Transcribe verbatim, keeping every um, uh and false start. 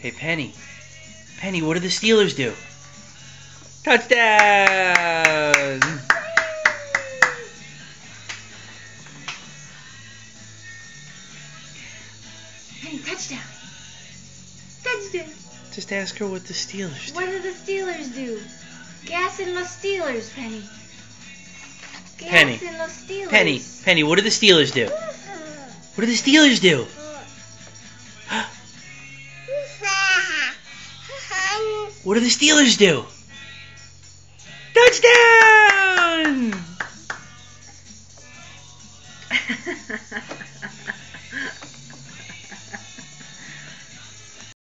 Hey, Penny. Penny, what do the Steelers do? Touchdown! Penny, touchdown. Touchdown. Just ask her what the Steelers do. What do the Steelers do? Gas in los Steelers, Penny. Gas Penny. in los Steelers. Penny, Penny, what do the Steelers do? What do the Steelers do? What do the Steelers do? Touchdown!